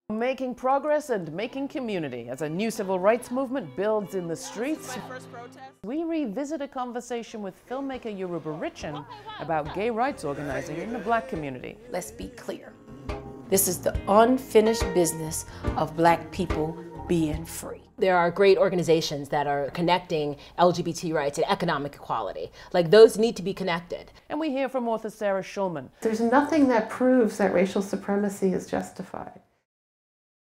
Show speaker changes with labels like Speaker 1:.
Speaker 1: Making progress and making community as a new civil rights movement builds in the streets. We revisit a conversation with filmmaker Yoruba Richen about gay rights organizing in the Black community.
Speaker 2: Let's be clear. This is the unfinished business of Black people being free.
Speaker 3: There are great organizations that are connecting LGBT rights and economic equality. Like, those need to be connected.
Speaker 1: And we hear from author Sarah Schulman.
Speaker 4: There's nothing that proves that racial supremacy is justified.